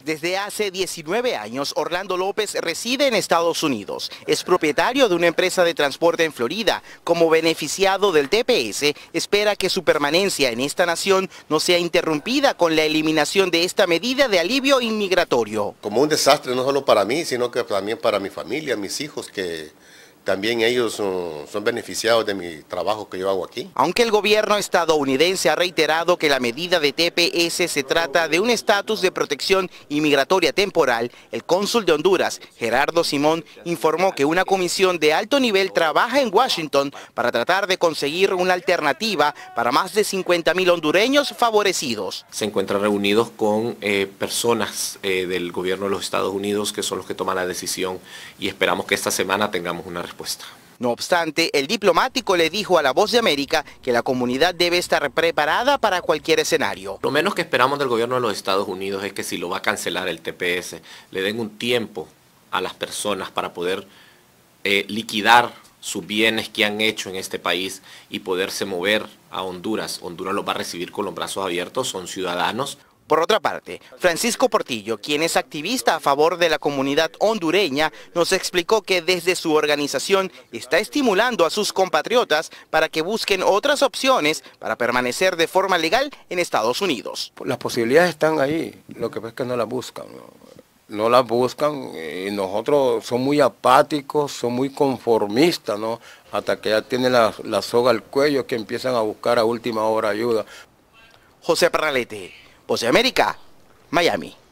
Desde hace 19 años, Orlando López reside en Estados Unidos. Es propietario de una empresa de transporte en Florida. Como beneficiado del TPS, espera que su permanencia en esta nación no sea interrumpida con la eliminación de esta medida de alivio inmigratorio. Como un desastre no solo para mí, sino que también para mi familia, mis hijos, que también ellos son beneficiados de mi trabajo que yo hago aquí. Aunque el gobierno estadounidense ha reiterado que la medida de TPS se trata de un estatus de protección inmigratoria temporal, el cónsul de Honduras, Gerardo Simón, informó que una comisión de alto nivel trabaja en Washington para tratar de conseguir una alternativa para más de 50,000 hondureños favorecidos. Se encuentran reunidos con personas del gobierno de los Estados Unidos que son los que toman la decisión y esperamos que esta semana tengamos una respuesta. No obstante, el diplomático le dijo a La Voz de América que la comunidad debe estar preparada para cualquier escenario. Lo menos que esperamos del gobierno de los Estados Unidos es que si lo va a cancelar el TPS, le den un tiempo a las personas para poder liquidar sus bienes que han hecho en este país y poderse mover a Honduras. Honduras los va a recibir con los brazos abiertos, son ciudadanos. Por otra parte, Francisco Portillo, quien es activista a favor de la comunidad hondureña, nos explicó que desde su organización está estimulando a sus compatriotas para que busquen otras opciones para permanecer de forma legal en Estados Unidos. Las posibilidades están ahí, lo que pasa es que no las buscan, no las buscan y nosotros somos muy apáticos, somos muy conformistas, ¿no? Hasta que ya tienen la soga al cuello que empiezan a buscar a última hora ayuda. José Parralete, Voz de América, Miami.